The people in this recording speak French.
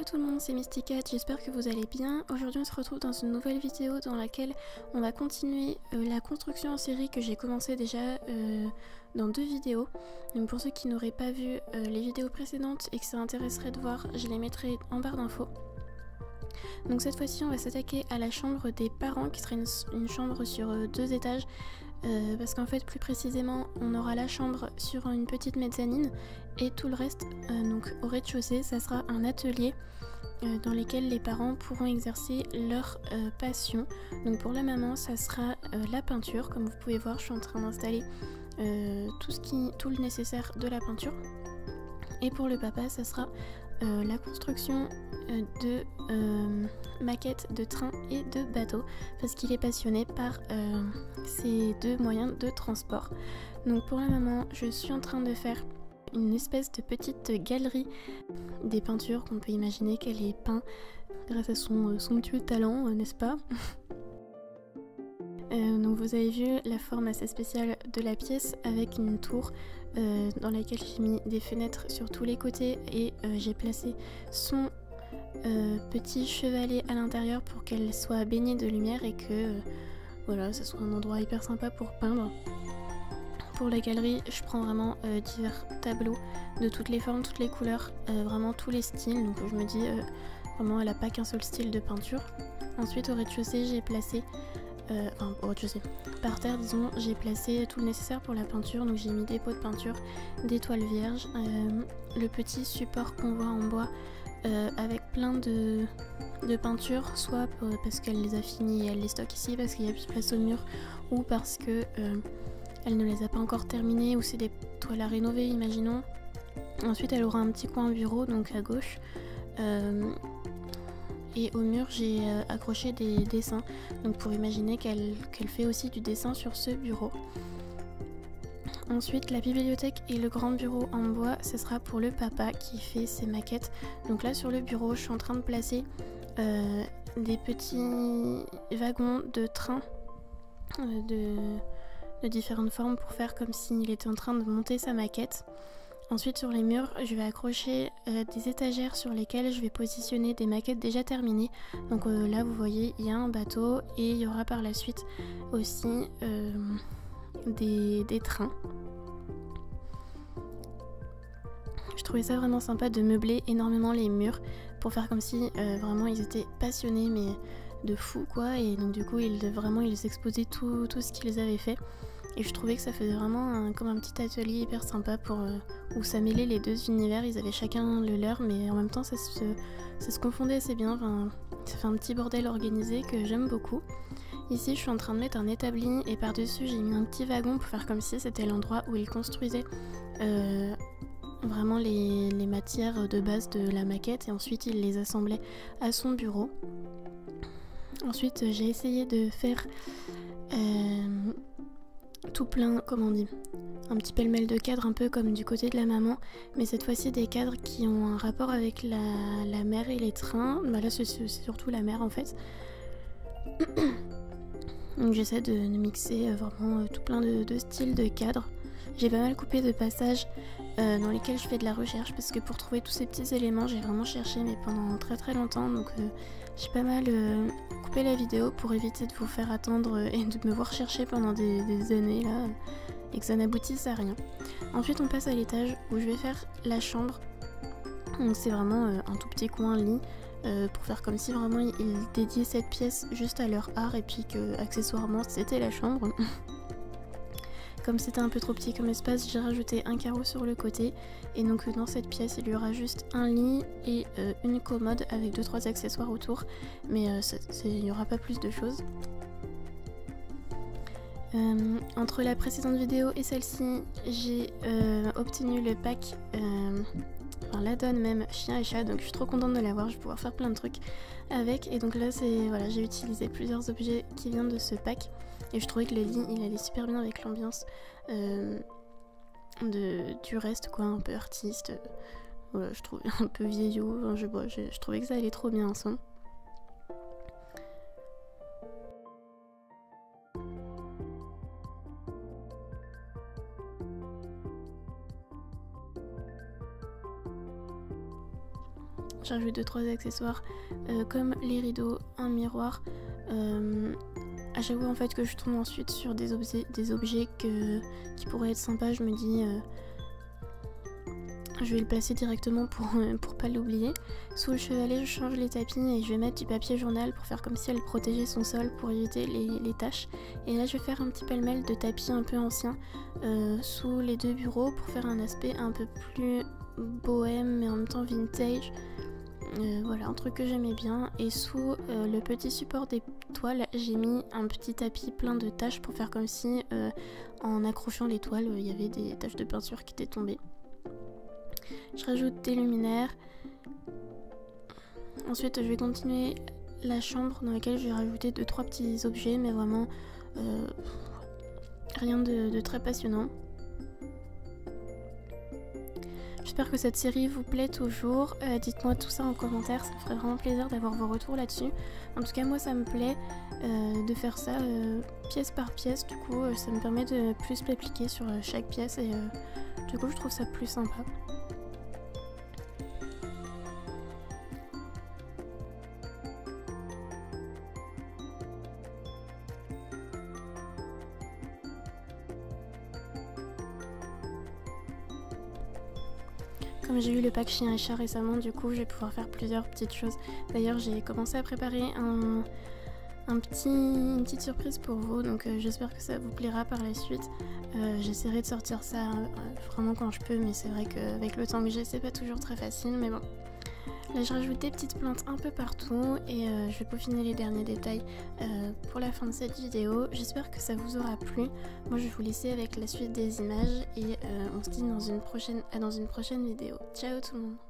tout le monde, c'est Mysticat, j'espère que vous allez bien. Aujourd'hui on se retrouve dans une nouvelle vidéo dans laquelle on va continuer la construction en série que j'ai commencé déjà dans 2 vidéos. Donc pour ceux qui n'auraient pas vu les vidéos précédentes et que ça intéresserait de voir, je les mettrai en barre d'infos. Donc cette fois-ci on va s'attaquer à la chambre des parents qui serait une chambre sur 2 étages. Parce qu'en fait plus précisément on aura la chambre sur une petite mezzanine et tout le reste donc au rez-de-chaussée ça sera un atelier dans lequel les parents pourront exercer leur passion. Donc pour la maman ça sera la peinture, comme vous pouvez voir je suis en train d'installer tout le nécessaire de la peinture, et pour le papa ça sera la construction de maquettes de trains et de bateaux parce qu'il est passionné par ces 2 moyens de transport. Donc pour la maman je suis en train de faire une espèce de petite galerie des peintures qu'on peut imaginer qu'elle ait peint grâce à son somptueux talent, n'est-ce pas? Donc vous avez vu la forme assez spéciale de la pièce avec une tour dans laquelle j'ai mis des fenêtres sur tous les côtés et j'ai placé son petit chevalet à l'intérieur pour qu'elle soit baignée de lumière et que voilà, ça soit un endroit hyper sympa pour peindre. Pour la galerie, je prends vraiment divers tableaux de toutes les formes, toutes les couleurs, vraiment tous les styles. Donc je me dis vraiment elle n'a pas qu'un seul style de peinture. Ensuite au rez-de-chaussée j'ai placé au rez-de-chaussée, par terre disons, j'ai placé tout le nécessaire pour la peinture. Donc j'ai mis des pots de peinture, des toiles vierges, le petit support qu'on voit en bois avec plein de peintures, soit parce qu'elle les a finies et elle les stocke ici parce qu'il n'y a plus de place au mur, ou parce que elle ne les a pas encore terminées, ou c'est des toiles à rénover imaginons. Ensuite elle aura un petit coin bureau donc à gauche, et au mur j'ai accroché des dessins, donc pour imaginer qu'elle fait aussi du dessin sur ce bureau. Ensuite la bibliothèque et le grand bureau en bois, ce sera pour le papa qui fait ses maquettes. Donc là sur le bureau je suis en train de placer des petits wagons de train de différentes formes pour faire comme s'il était en train de monter sa maquette. Ensuite sur les murs je vais accrocher des étagères sur lesquelles je vais positionner des maquettes déjà terminées. Donc là vous voyez il y a un bateau et il y aura par la suite aussi des trains. Je trouvais ça vraiment sympa de meubler énormément les murs pour faire comme si vraiment ils étaient passionnés mais de fou quoi, et donc du coup ils exposaient tout ce qu'ils avaient fait. Et je trouvais que ça faisait vraiment comme un petit atelier hyper sympa où ça mêlait les 2 univers. Ils avaient chacun le leur mais en même temps ça se confondait assez bien. Enfin, ça fait un petit bordel organisé que j'aime beaucoup. Ici je suis en train de mettre un établi et par dessus j'ai mis un petit wagon pour faire comme si c'était l'endroit où ils construisaient vraiment les matières de base de la maquette, et ensuite il les assemblait à son bureau. Ensuite j'ai essayé de faire tout plein, comment on dit, un petit pêle-mêle de cadres un peu comme du côté de la maman, mais cette fois-ci des cadres qui ont un rapport avec la mer et les trains. Bah là c'est surtout la mer en fait. Donc j'essaie de mixer vraiment tout plein de styles de cadres. J'ai pas mal coupé de passages dans lesquels je fais de la recherche parce que pour trouver tous ces petits éléments j'ai vraiment cherché mais pendant très longtemps. Donc j'ai pas mal coupé la vidéo pour éviter de vous faire attendre et de me voir chercher pendant des années là et que ça n'aboutisse à rien. Ensuite on passe à l'étage où je vais faire la chambre. Donc c'est vraiment un tout petit coin lit pour faire comme si vraiment ils dédiaient cette pièce juste à leur art et puis que accessoirement c'était la chambre. Comme c'était un peu trop petit comme espace, j'ai rajouté un carreau sur le côté, et donc dans cette pièce il y aura juste un lit et une commode avec 2-3 accessoires autour, mais il n'y aura pas plus de choses. Entre la précédente vidéo et celle-ci j'ai obtenu le pack, enfin l'add-on même chien et chat, donc je suis trop contente de l'avoir, je vais pouvoir faire plein de trucs avec. Et donc là voilà, j'ai utilisé plusieurs objets qui viennent de ce pack et je trouvais que le lit il allait super bien avec l'ambiance du reste quoi, un peu artiste, voilà, je trouvais un peu vieillot, enfin, je trouvais que ça allait trop bien ensemble. J'ai rajouté 2-3 accessoires comme les rideaux, un miroir. À chaque fois en fait que je tombe ensuite sur des objets qui pourraient être sympas, je me dis je vais le placer directement pour pas l'oublier. Sous le chevalet, je change les tapis et je vais mettre du papier journal pour faire comme si elle protégeait son sol pour éviter les taches. Et là, je vais faire un petit pêle-mêle de tapis un peu anciens sous les 2 bureaux pour faire un aspect un peu plus bohème mais en même temps vintage. Voilà, un truc que j'aimais bien. Et sous le petit support des toiles, j'ai mis un petit tapis plein de taches pour faire comme si en accrochant les toiles, il y avait des taches de peinture qui étaient tombées. Je rajoute des luminaires. Ensuite, je vais continuer la chambre dans laquelle je vais rajouter 2-3 petits objets, mais vraiment rien de très passionnant. J'espère que cette série vous plaît toujours. Dites-moi tout ça en commentaire, ça me ferait vraiment plaisir d'avoir vos retours là-dessus. En tout cas, moi ça me plaît de faire ça pièce par pièce. Du coup, ça me permet de plus m'appliquer sur chaque pièce et du coup, je trouve ça plus sympa. Comme j'ai eu le pack chien et chat récemment, du coup je vais pouvoir faire plusieurs petites choses. D'ailleurs j'ai commencé à préparer une petite surprise pour vous, donc j'espère que ça vous plaira par la suite. J'essaierai de sortir ça vraiment quand je peux, mais c'est vrai qu'avec le temps que j'ai, c'est pas toujours très facile, mais bon. Là je rajoute des petites plantes un peu partout et je vais peaufiner les derniers détails pour la fin de cette vidéo. J'espère que ça vous aura plu. Moi je vais vous laisser avec la suite des images et on se dit dans une prochaine vidéo. Ciao tout le monde!